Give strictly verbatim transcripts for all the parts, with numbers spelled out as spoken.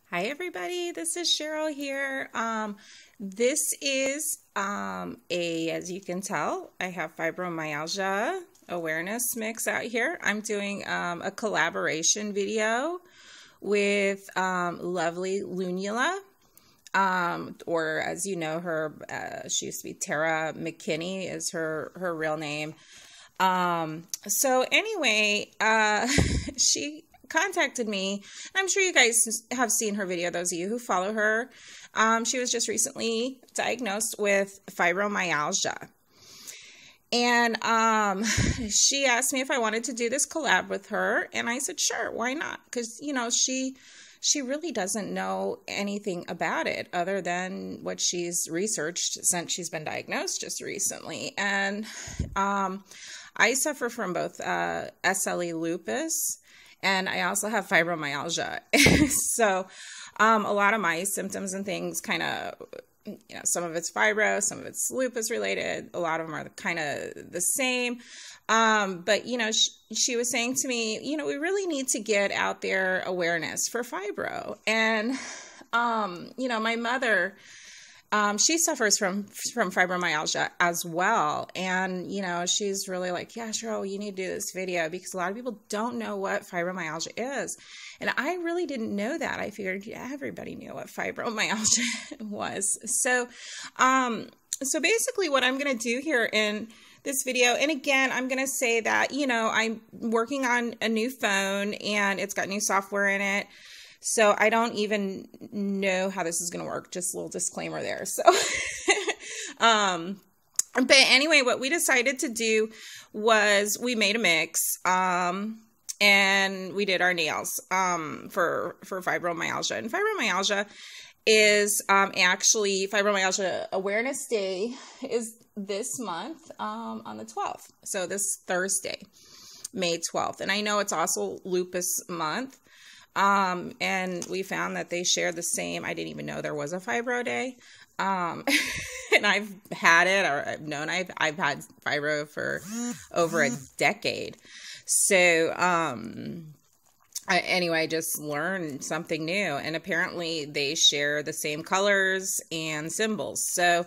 Hi everybody, this is Cheryl here. Um, this is um, a, as you can tell, I have fibromyalgia awareness mix out here. I'm doing um, a collaboration video with um, LovelyLunula, um, or as you know her, uh, she used to be Tara McKinney is her, her real name. Um, so anyway, uh, she contacted me. I'm sure you guys have seen her video, those of you who follow her. Um, she was just recently diagnosed with fibromyalgia. And um, she asked me if I wanted to do this collab with her. And I said, sure, why not? Because, you know, she she really doesn't know anything about it other than what she's researched since she's been diagnosed just recently. And um, I suffer from both uh, S L E lupus, and I also have fibromyalgia. So um, a lot of my symptoms and things kind of, you know, some of it's fibro, some of it's lupus related. A lot of them are kind of the same. Um, but, you know, she, she was saying to me, you know, we really need to get out there awareness for fibro. And, um, you know, my mother, Um, she suffers from, from fibromyalgia as well. And, you know, she's really like, yeah, Cheryl, you need to do this video because a lot of people don't know what fibromyalgia is. And I really didn't know that. I figured yeah, everybody knew what fibromyalgia was. So, um, so basically what I'm going to do here in this video, and again, I'm going to say that, you know, I'm working on a new phone and it's got new software in it. So I don't even know how this is going to work. Just a little disclaimer there. So, um, but anyway, what we decided to do was we made a mix, um, and we did our nails, um, for, for fibromyalgia. And fibromyalgia is, um, actually Fibromyalgia Awareness Day is this month, um, on the twelfth. So this Thursday, May twelfth. And I know it's also lupus month. Um, and we found that they share the same. I didn't even know there was a fibro day. Um, and I've had it, or I've known I've, I've had fibro for over a decade. So, um, I, anyway, I just learned something new, and apparently they share the same colors and symbols. So,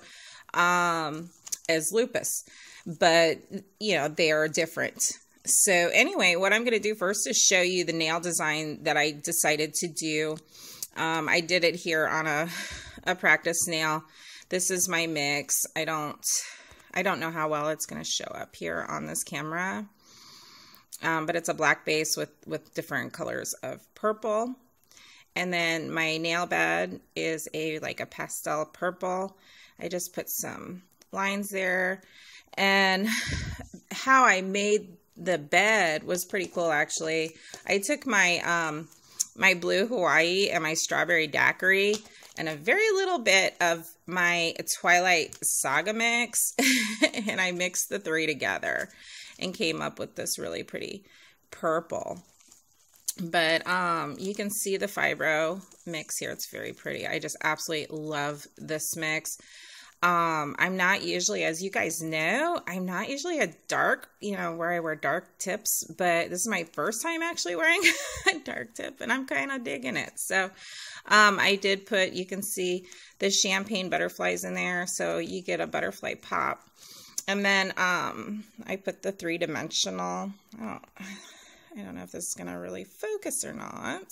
um, as lupus, but you know, they are different. So anyway, what I'm going to do first is show you the nail design that I decided to do. Um, I did it here on a, a practice nail. This is my mix. I don't, I don't know how well it's going to show up here on this camera. Um, but it's a black base with, with different colors of purple. And then my nail bed is a, like a pastel purple. I just put some lines there. And how I made the bed was pretty cool, actually. I took my um my blue Hawaii and my strawberry daiquiri and a very little bit of my Twilight Saga mix, and I mixed the three together and came up with this really pretty purple. But um you can see the fibro mix here. It's very pretty. I just absolutely love this mix. Um, I'm not usually, as you guys know, I'm not usually a dark, you know, where I wear dark tips, but this is my first time actually wearing a dark tip, and I'm kind of digging it. So, um, I did put, you can see the champagne butterflies in there, so you get a butterfly pop. And then, um, I put the three-dimensional, I don't, I don't know if this is going to really focus or not.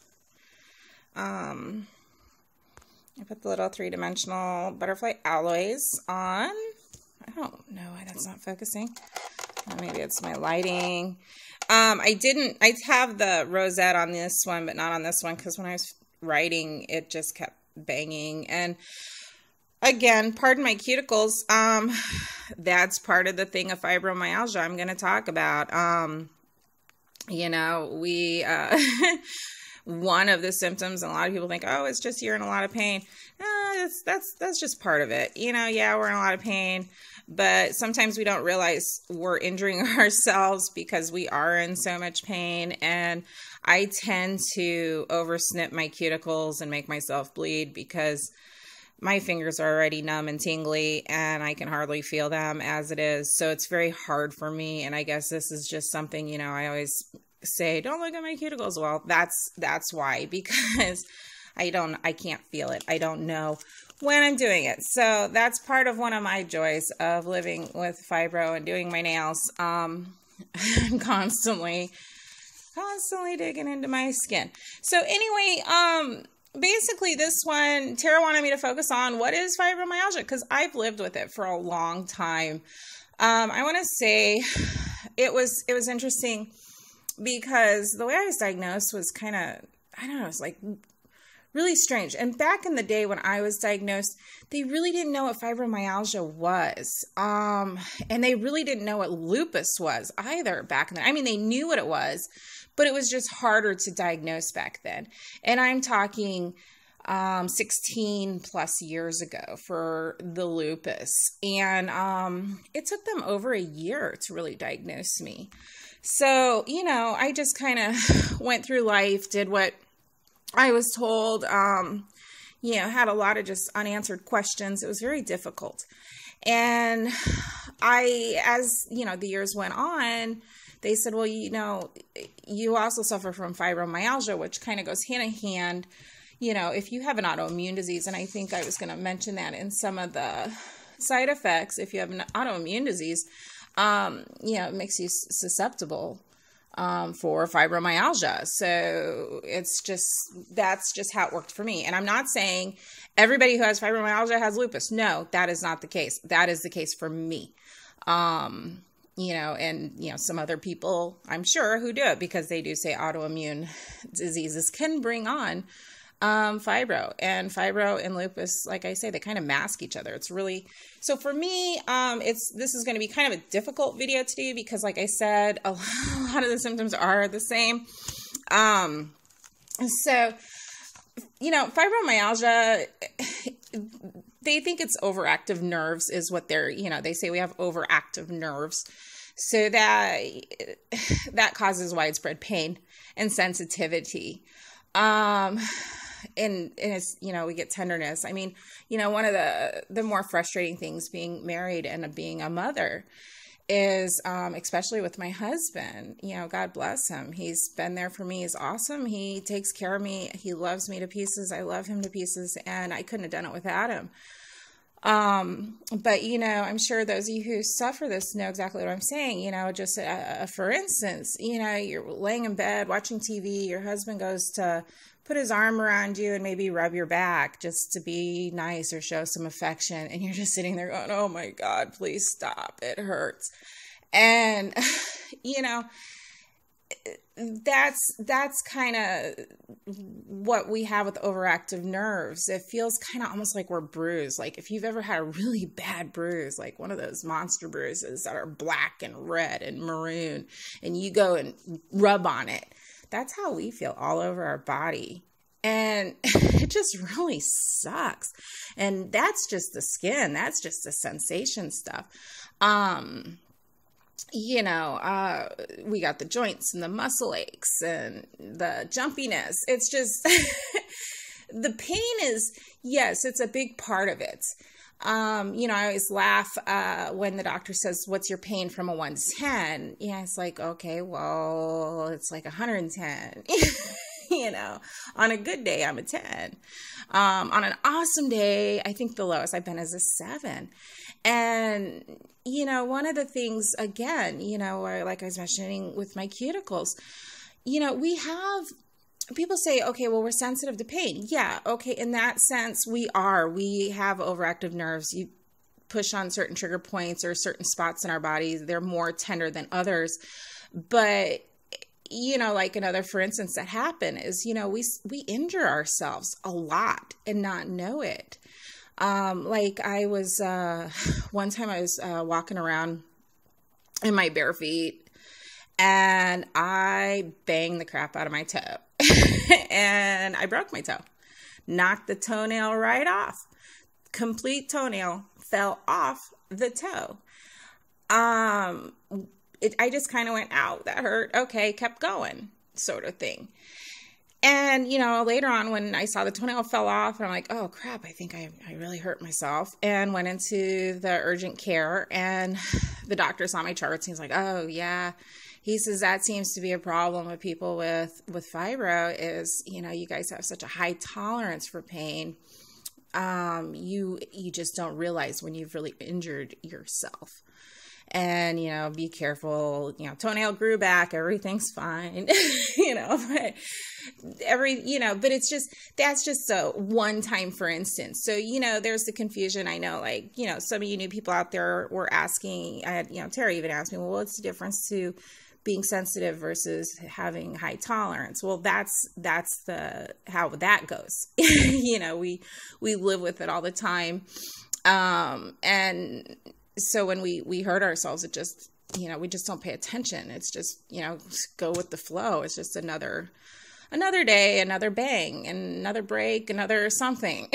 Um... I put the little three-dimensional butterfly alloys on. I don't know why that's not focusing. Or maybe it's my lighting. Um, I didn't, I have the rosette on this one, but not on this one, because when I was writing, it just kept banging. And again, pardon my cuticles, um, that's part of the thing of fibromyalgia I'm going to talk about. Um, you know, we... Uh, one of the symptoms, and a lot of people think, oh, it's just you're in a lot of pain. No, that's, that's, that's just part of it. You know, yeah, we're in a lot of pain, but sometimes we don't realize we're injuring ourselves because we are in so much pain. And I tend to oversnip my cuticles and make myself bleed because my fingers are already numb and tingly and I can hardly feel them as it is. So it's very hard for me. And I guess this is just something, you know, I always say, don't look at my cuticles. Well, that's, that's why, because I don't, I can't feel it. I don't know when I'm doing it. So that's part of one of my joys of living with fibro and doing my nails. Um, constantly, constantly digging into my skin. So anyway, um, basically this one, Tara wanted me to focus on what is fibromyalgia, because I've lived with it for a long time. Um, I want to say it was, it was interesting because the way I was diagnosed was kind of, I don't know, it's like really strange. And back in the day when I was diagnosed, they really didn't know what fibromyalgia was. Um, and they really didn't know what lupus was either back then. I mean, they knew what it was, but it was just harder to diagnose back then. And I'm talking um, sixteen plus years ago for the lupus. And um, it took them over a year to really diagnose me. So, you know, I just kind of went through life, did what I was told, um, you know, had a lot of just unanswered questions. It was very difficult. And I, as, you know, the years went on, they said, well, you know, you also suffer from fibromyalgia, which kind of goes hand in hand. You know, if you have an autoimmune disease, and I think I was going to mention that in some of the side effects, if you have an autoimmune disease, um, you know, it makes you susceptible um, for fibromyalgia. So it's just, that's just how it worked for me. And I'm not saying everybody who has fibromyalgia has lupus. No, that is not the case. That is the case for me. Um, you know, and, you know, some other people, I'm sure, who do it because they do say autoimmune diseases can bring on um, fibro. And fibro and lupus, like I say, they kind of mask each other. It's really, so for me, um, it's, this is going to be kind of a difficult video to do because, like I said, a lot of the symptoms are the same. Um, so, you know, fibromyalgia, they think it's overactive nerves is what they're, you know, they say we have overactive nerves. So that, that causes widespread pain and sensitivity. Um, and, and it's, you know, we get tenderness. I mean, you know, one of the, the more frustrating things being married and being a mother is, um, especially with my husband, you know, God bless him. He's been there for me. He's awesome. He takes care of me. He loves me to pieces. I love him to pieces, and I couldn't have done it without him. Um, but, you know, I'm sure those of you who suffer this know exactly what I'm saying. You know, just uh, for instance, you know, you're laying in bed watching T V, your husband goes to put his arm around you and maybe rub your back just to be nice or show some affection. And you're just sitting there going, oh my God, please stop. It hurts. And, you know, that's, that's kind of what we have with overactive nerves. It feels kind of almost like we're bruised. Like if you've ever had a really bad bruise, like one of those monster bruises that are black and red and maroon, and you go and rub on it, that's how we feel all over our body. And it just really sucks. And that's just the skin. That's just the sensation stuff. Um, you know, uh, we got the joints and the muscle aches and the jumpiness. It's just, the pain is, yes, it's a big part of it. Um, you know, I always laugh, uh, when the doctor says, what's your pain from a one to ten? Yeah. It's like, okay, well, it's like one hundred ten, you know, on a good day, I'm a ten. Um, on an awesome day, I think the lowest I've been is a seven. And, you know, one of the things, again, you know, like I was mentioning with my cuticles, you know, we have, people say, okay, well, we're sensitive to pain. Yeah, okay, in that sense, we are. We have overactive nerves. You push on certain trigger points or certain spots in our bodies. They're more tender than others. But, you know, like another, for instance, that happened is, you know, we, we injure ourselves a lot and not know it. Um, like I was, uh, one time I was, uh, walking around in my bare feet and I banged the crap out of my toe and I broke my toe, knocked the toenail right off, complete toenail fell off the toe. Um, it, I just kind of went, ow, that hurt. Okay. Kept going sort of thing. And, you know, later on when I saw the toenail fell off, I'm like, oh, crap, I think I, I really hurt myself, and went into the urgent care, and the doctor saw my charts. And he's like, oh, yeah, he says that seems to be a problem with people with, with fibro is, you know, you guys have such a high tolerance for pain. Um, you, you just don't realize when you've really injured yourself. And, you know, be careful, you know, toenail grew back, everything's fine, you know, but every, you know, but it's just, that's just a one time, for instance. So, you know, there's the confusion. I know, like, you know, some of you new people out there were asking, I had, you know, Terry even asked me, well, what's the difference to being sensitive versus having high tolerance? Well, that's, that's the, how that goes. You know, we, we live with it all the time. Um, and so when we, we hurt ourselves, it just, you know, we just don't pay attention. It's just, you know, go with the flow. It's just another, another day, another bang, and another break, another something.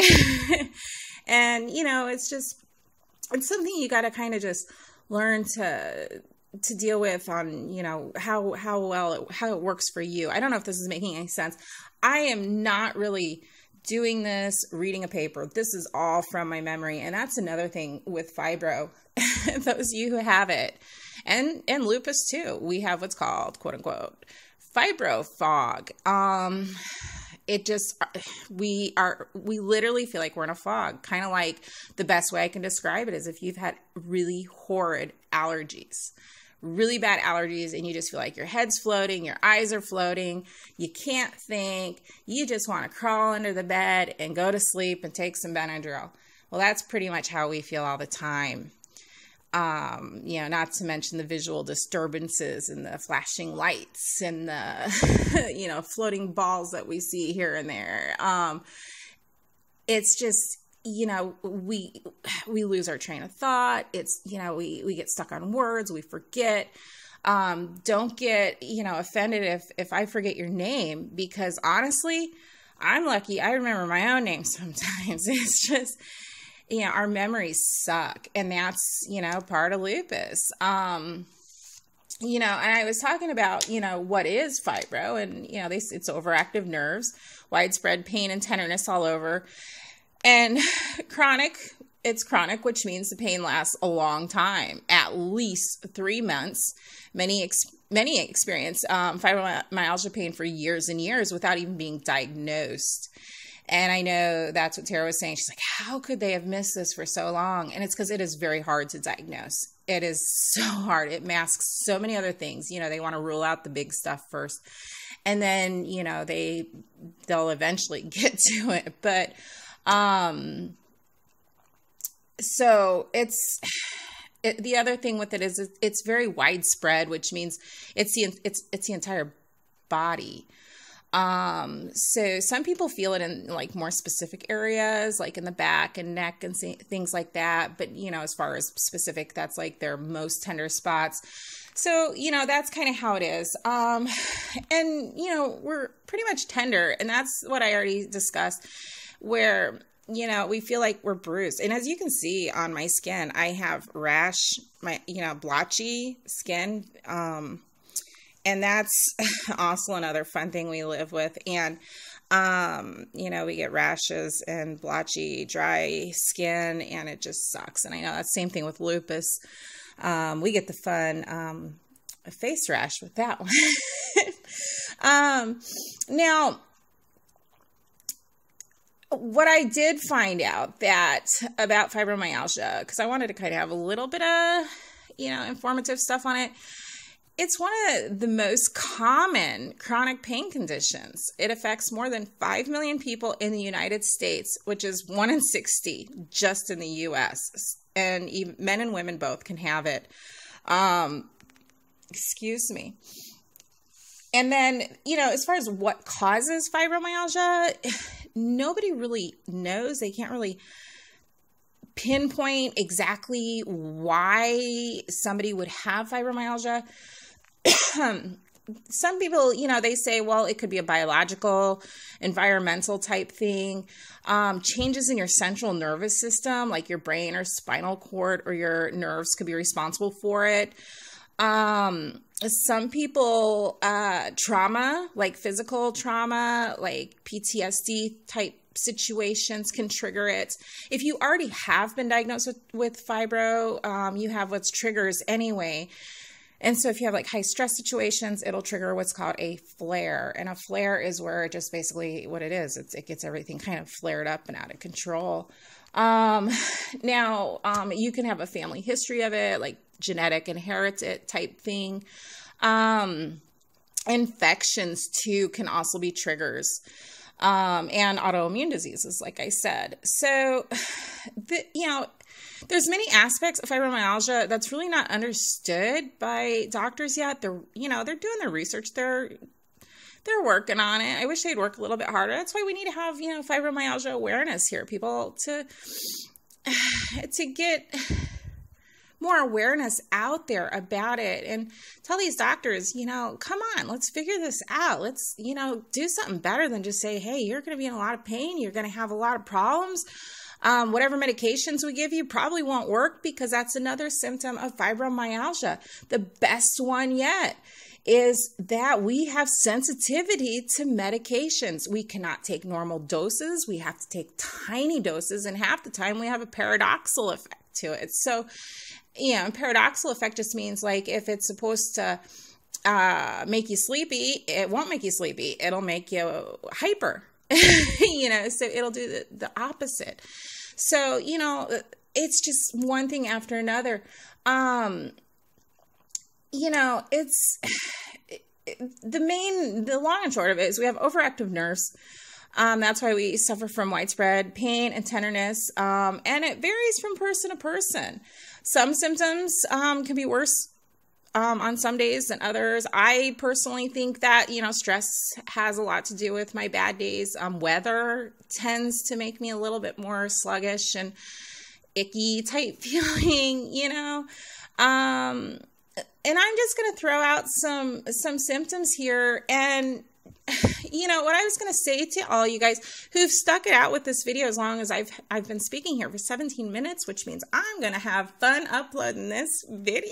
And, you know, it's just, it's something you got to kind of just learn to, to deal with on, you know, how, how well, it, how it works for you. I don't know if this is making any sense. I am not really doing this, reading a paper. This is all from my memory. And that's another thing with fibro. Those of you who have it, and, and lupus too, we have what's called, quote unquote, fibro fog. Um, it just, we are, we literally feel like we're in a fog. Kind of like, the best way I can describe it is if you've had really horrid allergies, really bad allergies, and you just feel like your head's floating, your eyes are floating, you can't think, you just want to crawl under the bed and go to sleep and take some Benadryl. Well, that's pretty much how we feel all the time. Um, you know, not to mention the visual disturbances and the flashing lights and the, you know, floating balls that we see here and there. Um, it's just, you know, we, we lose our train of thought. It's, you know, we, we get stuck on words, we forget. Um, don't get, you know, offended if, if I forget your name, because honestly, I'm lucky. I remember my own name sometimes. It's just, you know, our memories suck, and that's, you know, part of lupus. Um, you know, and I was talking about, you know, what is fibro, and, you know, they, it's overactive nerves, widespread pain and tenderness all over, and chronic, it's chronic, which means the pain lasts a long time, at least three months. Many, ex many experience um, fibromyalgia pain for years and years without even being diagnosed. And I know that's what Tara was saying. She's like, how could they have missed this for so long? And it's because it is very hard to diagnose. It is so hard. It masks so many other things. You know, they want to rule out the big stuff first. And then, you know, they, they'll eventually get to it. But, um, so it's, it, the other thing with it is it's very widespread, which means it's the, it's, it's the entire body. Um, so some people feel it in like more specific areas, like in the back and neck and things like that. But, you know, as far as specific, that's like their most tender spots. So, you know, that's kind of how it is. Um, and, you know, we're pretty much tender, and that's what I already discussed, where, you know, we feel like we're bruised. And as you can see on my skin, I have rash, my, you know, blotchy skin, um, and that's also another fun thing we live with. And, um, you know, we get rashes and blotchy, dry skin, and it just sucks. And I know that's the same thing with lupus. Um, we get the fun um, face rash with that one. um, now, what I did find out that about fibromyalgia, because I wanted to kind of have a little bit of, you know, informative stuff on it. It's one of the most common chronic pain conditions. It affects more than five million people in the United States, which is one in sixty just in the U S. And even men and women both can have it. Um, excuse me. And then, you know, as far as what causes fibromyalgia, nobody really knows. They can't really pinpoint exactly why somebody would have fibromyalgia. Some people, you know, they say, well, it could be a biological, environmental type thing. Um, changes in your central nervous system, like your brain or spinal cord or your nerves, could be responsible for it. Um, some people, uh, trauma, like physical trauma, like P T S D type situations can trigger it. If you already have been diagnosed with, with fibro, um, you have what's triggers anyway. And so if you have like high stress situations, it'll trigger what's called a flare. And a flare is where it just basically what it is. It's, it gets everything kind of flared up and out of control. Um, now, um, you can have a family history of it, like genetic inherited type thing. Um, infections too can also be triggers. Um, and autoimmune diseases, like I said. So, the, you know, there's many aspects of fibromyalgia that's really not understood by doctors yet. They're, you know, they're doing their research. They're, they're working on it. I wish they'd work a little bit harder. That's why we need to have, you know, fibromyalgia awareness here, people, to, to get more awareness out there about it and tell these doctors, you know, come on, let's figure this out. Let's, you know, do something better than just say, hey, you're going to be in a lot of pain. You're going to have a lot of problems. Um, whatever medications we give you probably won't work, because that's another symptom of fibromyalgia. The best one yet is that we have sensitivity to medications. We cannot take normal doses. We have to take tiny doses, and half the time we have a paradoxical effect to it. So, yeah, a paradoxical effect just means like if it's supposed to uh, make you sleepy, it won't make you sleepy. It'll make you hyper, you know, so it'll do the, the opposite. So, you know, it's just one thing after another. Um, you know, it's the main, the long and short of it is we have overactive nerves. Um, that's why we suffer from widespread pain and tenderness. Um, and it varies from person to person. Some symptoms um, can be worse um, on some days than others. I personally think that, you know, stress has a lot to do with my bad days. Um, weather tends to make me a little bit more sluggish and icky type feeling, you know. Um, and I'm just going to throw out some, some symptoms here. And, you know, what I was going to say to all you guys who've stuck it out with this video as long as I've, I've been speaking here for seventeen minutes, which means I'm going to have fun uploading this video.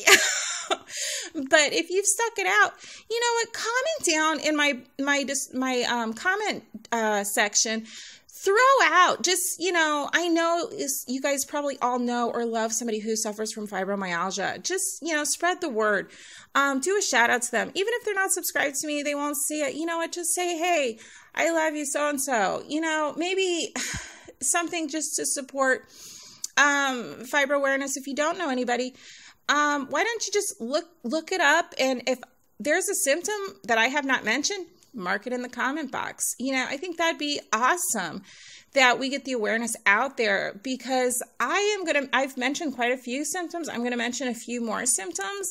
But if you've stuck it out, you know what, comment down in my, my, my, um, comment, uh, section. Throw out, just, you know, I know is, you guys probably all know or love somebody who suffers from fibromyalgia. Just, you know, spread the word. Um, do a shout out to them. Even if they're not subscribed to me, they won't see it. You know what? Just say, hey, I love you, so-and-so. You know, maybe something just to support um, fibro awareness. If you don't know anybody, um, why don't you just look, look it up? And if there's a symptom that I have not mentioned, mark it in the comment box. You know, I think that'd be awesome that we get the awareness out there, because I am going to, I've mentioned quite a few symptoms. I'm going to mention a few more symptoms,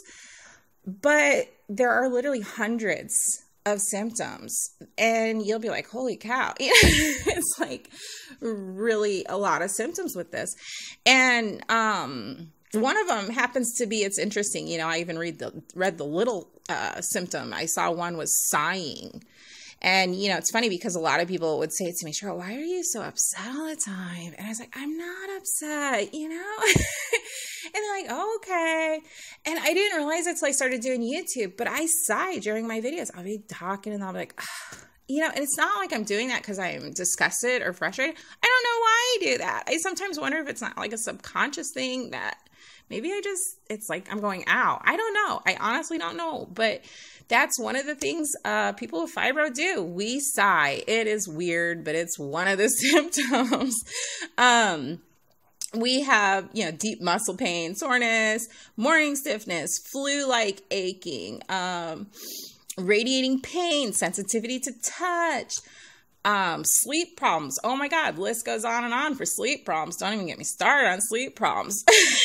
but there are literally hundreds of symptoms, and you'll be like, holy cow. It's like really a lot of symptoms with this. And, um, one of them happens to be, it's interesting, you know, I even read the, read the little uh, symptom. I saw one was sighing. And, you know, it's funny because a lot of people would say to me, Cheryl, why are you so upset all the time? And I was like, I'm not upset, you know? And they're like, oh, okay. And I didn't realize it until I started doing YouTube, but I sigh during my videos. I'll be talking and I'll be like, oh. You know, and it's not like I'm doing that because I'm disgusted or frustrated. I don't know why I do that. I sometimes wonder if it's not like a subconscious thing that maybe I just, it's like I'm going, ow. I don't know. I honestly don't know. But that's one of the things uh, people with fibro do. We sigh. It is weird, but it's one of the symptoms. Um, we have, you know, deep muscle pain, soreness, morning stiffness, flu-like aching, um, radiating pain, sensitivity to touch, um, sleep problems. Oh my God, list goes on and on for sleep problems. Don't even get me started on sleep problems.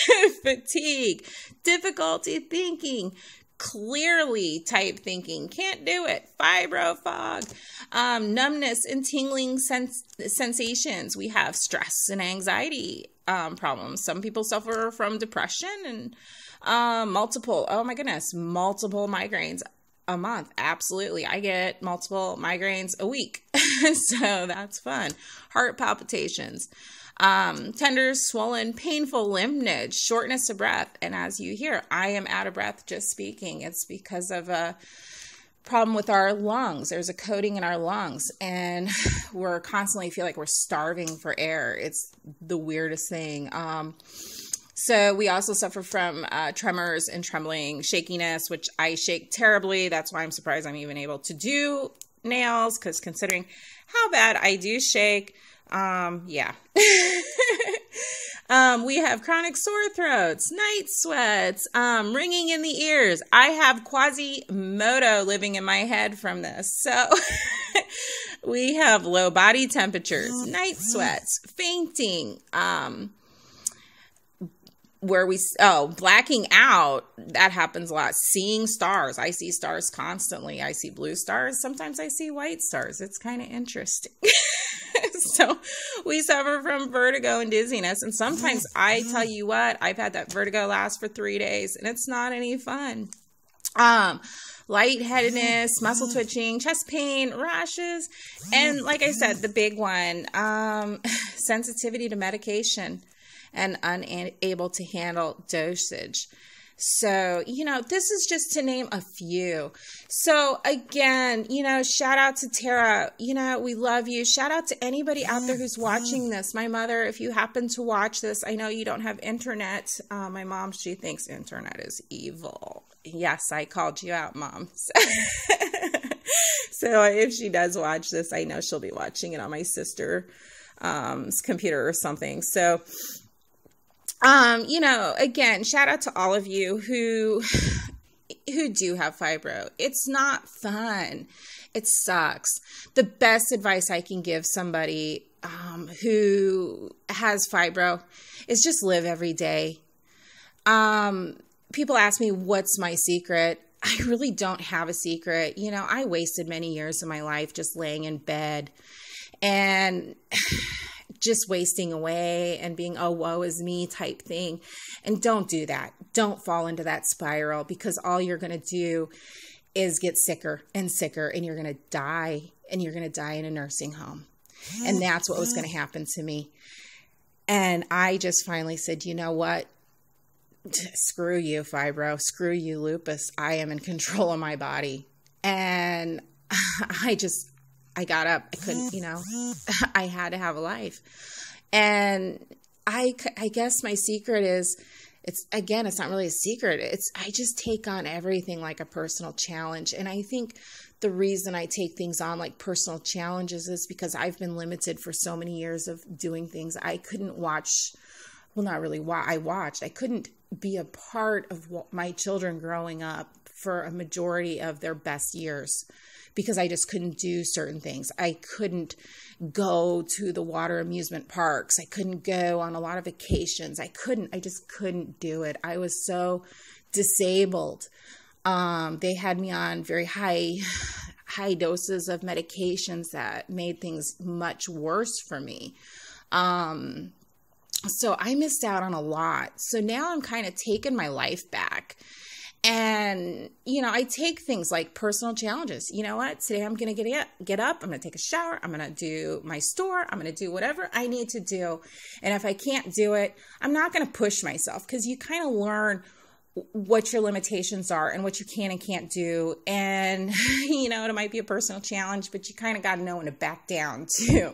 Fatigue, difficulty thinking, clearly type thinking, can't do it, fibro fog, um, numbness and tingling sens sensations. We have stress and anxiety um, problems. Some people suffer from depression and um, multiple, oh my goodness, multiple migraines a month. Absolutely. I get multiple migraines a week. So that's fun. Heart palpitations, um, tender, swollen, painful lymph nodes, shortness of breath. And as you hear, I am out of breath just speaking. It's because of a problem with our lungs. There's a coating in our lungs, and we're constantly feel like we're starving for air. It's the weirdest thing. Um, So we also suffer from uh, tremors and trembling, shakiness, which I shake terribly. That's why I'm surprised I'm even able to do nails, because considering how bad I do shake, um, yeah. Um, we have chronic sore throats, night sweats, um, ringing in the ears. I have Quasimodo living in my head from this. So we have low body temperatures, night sweats, fainting, um, where we, oh, blacking out. That happens a lot. Seeing stars. I see stars constantly. I see blue stars. Sometimes I see white stars. It's kind of interesting. So we suffer from vertigo and dizziness. And sometimes I tell you what, I've had that vertigo last for three days and it's not any fun. Um, lightheadedness, muscle twitching, chest pain, rashes. And like I said, the big one, um, sensitivity to medication and unable to handle dosage. So, you know, this is just to name a few. So again, you know, shout out to Tara. You know, we love you. Shout out to anybody out there who's watching this. My mother, if you happen to watch this, I know you don't have internet. Uh, my mom, she thinks internet is evil. Yes, I called you out, Mom. So if she does watch this, I know she'll be watching it on my sister's um, computer or something. So, Um, you know, again, shout out to all of you who, who do have fibro. It's not fun. It sucks. The best advice I can give somebody, um, who has fibro is just live every day. Um, people ask me, what's my secret? I really don't have a secret. You know, I wasted many years of my life just laying in bed and just wasting away and being, oh, woe is me type thing. And don't do that. Don't fall into that spiral, because all you're going to do is get sicker and sicker, and you're going to die, and you're going to die in a nursing home. And that's what was going to happen to me. And I just finally said, you know what? Screw you, fibro. Screw you, lupus. I am in control of my body. And I just, I got up. I couldn't, you know, I had to have a life. And I, I guess my secret is, it's, again, it's not really a secret. It's, I just take on everything like a personal challenge. And I think the reason I take things on like personal challenges is because I've been limited for so many years of doing things. I couldn't watch, well, not really why I watched. I couldn't be a part of my children growing up for a majority of their best years, because I just couldn't do certain things. I couldn't go to the water amusement parks. I couldn't go on a lot of vacations. I couldn't, I just couldn't do it. I was so disabled. Um, they had me on very high, high doses of medications that made things much worse for me. Um, so I missed out on a lot. So now I'm kind of taking my life back. And, you know, I take things like personal challenges. You know what? Today I'm going to get get up. I'm going to take a shower. I'm going to do my store. I'm going to do whatever I need to do. And if I can't do it, I'm not going to push myself, because you kind of learn what your limitations are and what you can and can't do. And, you know, it might be a personal challenge, but you kind of got to know when to back down too.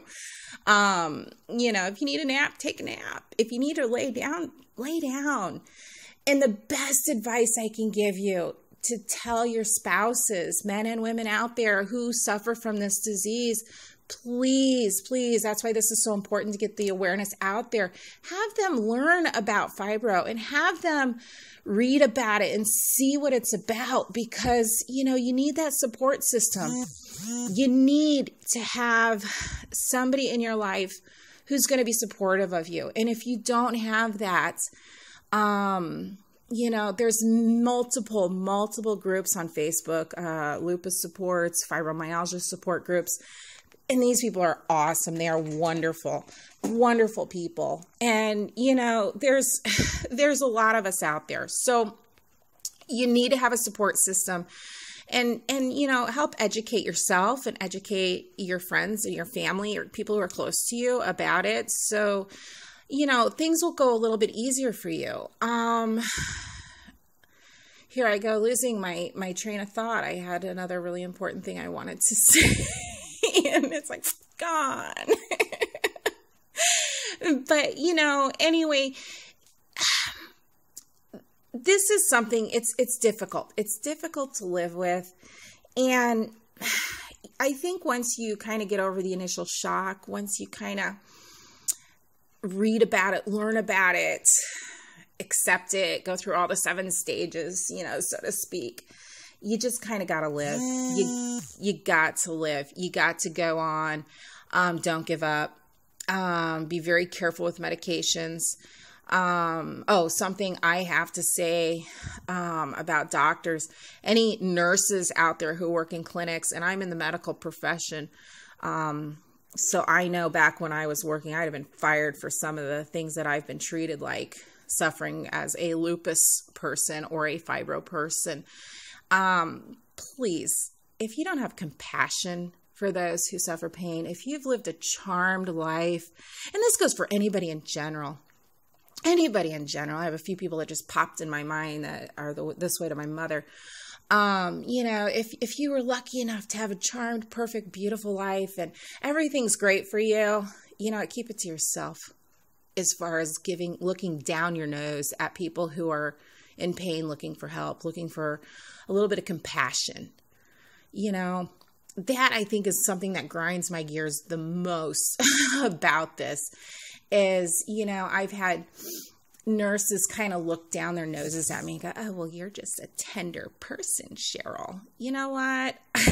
Um, you know, if you need a nap, take a nap. If you need to lay down, lay down. And the best advice I can give you, to tell your spouses, men and women out there who suffer from this disease, please, please, that's why this is so important to get the awareness out there. Have them learn about fibro and have them read about it and see what it's about, because, you know, you need that support system. You need to have somebody in your life who's going to be supportive of you. And if you don't have that, Um, you know, there's multiple, multiple groups on Facebook, uh, lupus supports, fibromyalgia support groups. And these people are awesome. They are wonderful, wonderful people. And, you know, there's, there's a lot of us out there. So you need to have a support system and, and, you know, help educate yourself and educate your friends and your family or people who are close to you about it. So, you know, things will go a little bit easier for you. Um, here I go, losing my, my train of thought. I had another really important thing I wanted to say, and it's like, gone. But, you know, anyway, this is something, it's, it's difficult. It's difficult to live with. And I think once you kind of get over the initial shock, once you kind of read about it, learn about it, accept it, go through all the seven stages, you know, so to speak, you just kind of got to live. You, you got to live. You got to go on. Um, don't give up. Um, be very careful with medications. Um, oh, something I have to say, um, about doctors, any nurses out there who work in clinics, and I'm in the medical profession. Um, so I know back when I was working, I'd have been fired for some of the things that I've been treated like, suffering as a lupus person or a fibro person. Um, please, if you don't have compassion for those who suffer pain, if you've lived a charmed life, and this goes for anybody in general, anybody in general. I have a few people that just popped in my mind that are the, this way to my mother. Um, you know, if, if you were lucky enough to have a charmed, perfect, beautiful life and everything's great for you, you know, keep it to yourself as far as giving, looking down your nose at people who are in pain, looking for help, looking for a little bit of compassion. You know, that I think is something that grinds my gears the most about this. Is, you know, I've had nurses kind of look down their noses at me and go, oh, well, you're just a tender person, Cheryl. You know what?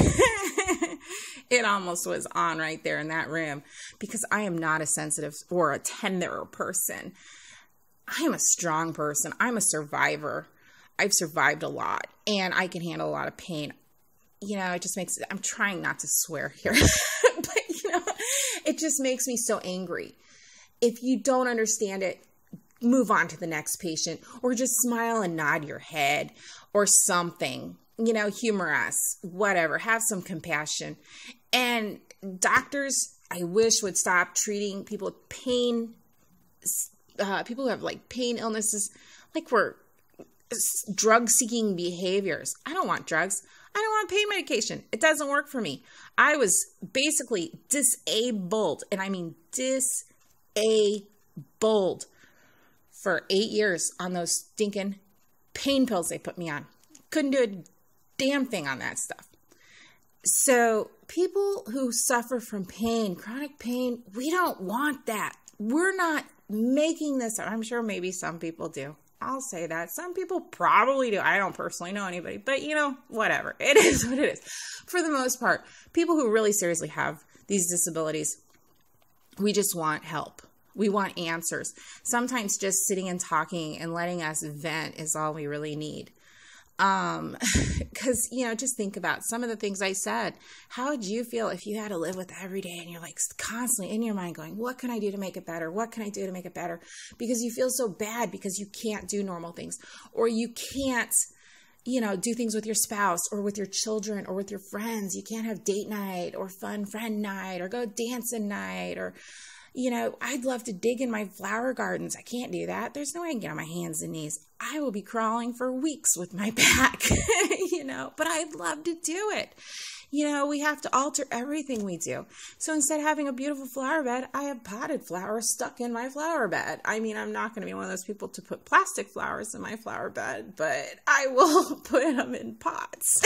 It almost was on right there in that room, because I am not a sensitive or a tender person. I am a strong person. I'm a survivor. I've survived a lot, and I can handle a lot of pain. You know, it just makes, I'm trying not to swear here, but, you know, it just makes me so angry. If you don't understand it, move on to the next patient, or just smile and nod your head or something, you know, humor us, whatever, have some compassion. And doctors, I wish, would stop treating people with pain, uh, people who have like pain illnesses, like we're drug seeking behaviors. I don't want drugs. I don't want pain medication. It doesn't work for me. I was basically disabled, and I mean disabled. A bold for eight years on those stinking pain pills they put me on. Couldn't do a damn thing on that stuff. So people who suffer from pain, chronic pain, we don't want that. We're not making this up. I'm sure maybe some people do. I'll say that. Some people probably do. I don't personally know anybody, but you know, whatever. It is what it is. For the most part, people who really seriously have these disabilities, we just want help. We want answers. Sometimes just sitting and talking and letting us vent is all we really need. Um, because, you know, just think about some of the things I said. How would you feel if you had to live with that every day and you're like constantly in your mind going, what can I do to make it better? What can I do to make it better? Because you feel so bad because you can't do normal things, or you can't, you know, do things with your spouse or with your children or with your friends. You can't have date night or fun friend night or go dancing night, or, you know, I'd love to dig in my flower gardens. I can't do that. There's no way I can get on my hands and knees. I will be crawling for weeks with my back, you know, but I'd love to do it. You know, we have to alter everything we do. So instead of having a beautiful flower bed, I have potted flowers stuck in my flower bed. I mean, I'm not going to be one of those people to put plastic flowers in my flower bed, but I will put them in pots.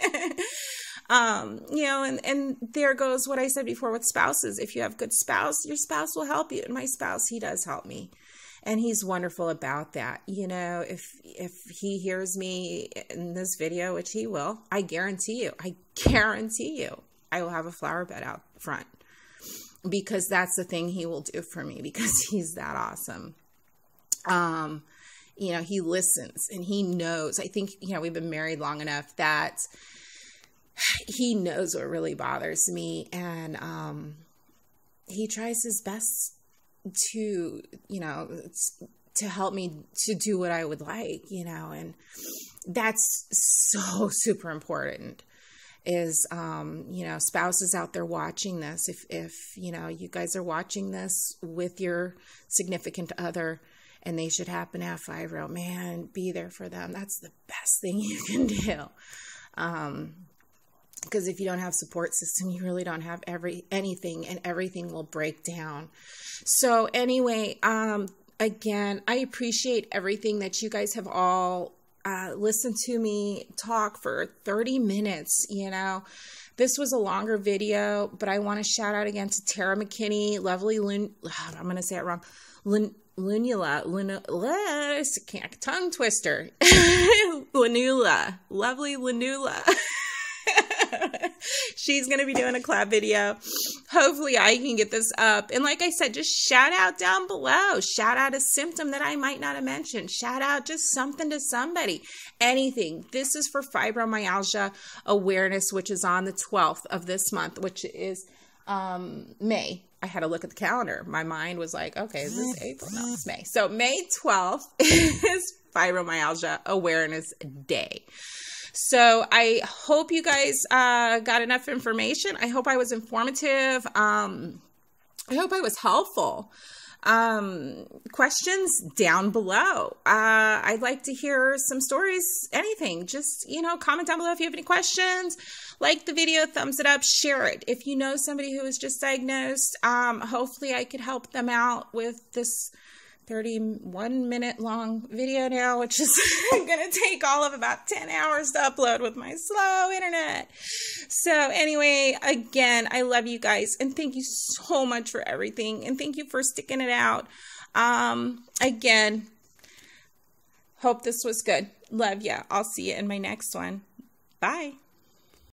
Um, you know, and, and there goes what I said before with spouses. If you have good spouse, your spouse will help you. And my spouse, he does help me. And he's wonderful about that. You know, if, if he hears me in this video, which he will, I guarantee you, I guarantee you, I will have a flower bed out front, because that's the thing he will do for me, because he's that awesome. Um, you know, he listens and he knows. I think, you know, we've been married long enough that he knows what really bothers me, and um, he tries his best to, you know, to help me to do what I would like, you know, and that's so super important. Is, um, you know, spouses out there watching this, if, if, you know, you guys are watching this with your significant other and they should happen to have fibro, man, be there for them. That's the best thing you can do. Um, Because if you don't have support system, you really don't have every anything, and everything will break down. So anyway, um, again, I appreciate everything that you guys have all uh, listen to me talk for thirty minutes, you know. This was a longer video, but I want to shout out again to Tara McKinney, Lovely Lun, I'm going to say it wrong, Lun, Lunula, Luna, can't, tongue twister, Lunula, Lovely Lunula. She's going to be doing a collab video. Hopefully I can get this up. And like I said, just shout out down below. Shout out a symptom that I might not have mentioned. Shout out just something to somebody. Anything. This is for Fibromyalgia Awareness, which is on the twelfth of this month, which is um, May. I had to look at the calendar. My mind was like, okay, is this April? No, it's May. So May twelfth is Fibromyalgia Awareness Day. So I hope you guys uh, got enough information. I hope I was informative. Um, I hope I was helpful. Um, questions down below. Uh, I'd like to hear some stories, anything. Just, you know, comment down below if you have any questions. Like the video, thumbs it up, share it. If you know somebody who was just diagnosed, um, hopefully I could help them out with this thirty-one minute long video now, which is going to take all of about ten hours to upload with my slow internet. So anyway, again, I love you guys and thank you so much for everything. And thank you for sticking it out. Um, again, hope this was good. Love ya. I'll see you in my next one. Bye.